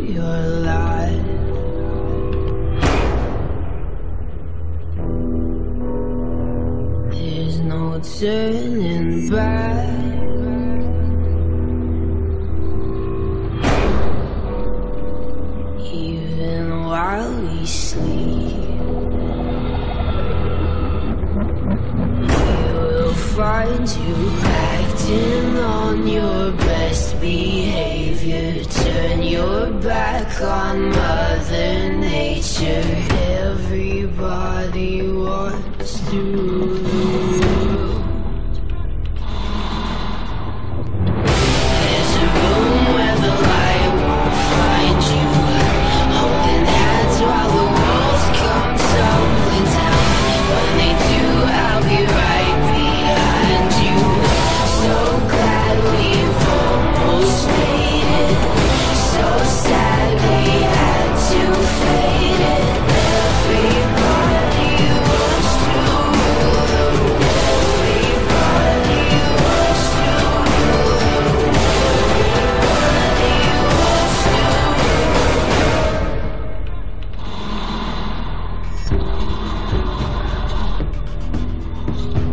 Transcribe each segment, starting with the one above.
your life. There's no turning back. Even while we sleep, we will find you acting on your best behavior. Turn your back on Mother Nature. Everybody wants to rule. There's a room where the light won't find you, holding hands while the walls come tumbling down. When they do, I'll be right behind you. So glad we've almost made it. So sad we had to fade it. Everybody wants to rule. Everybody wants to rule. Everybody wants to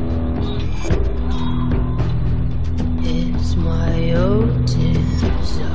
rule. It's my old desire.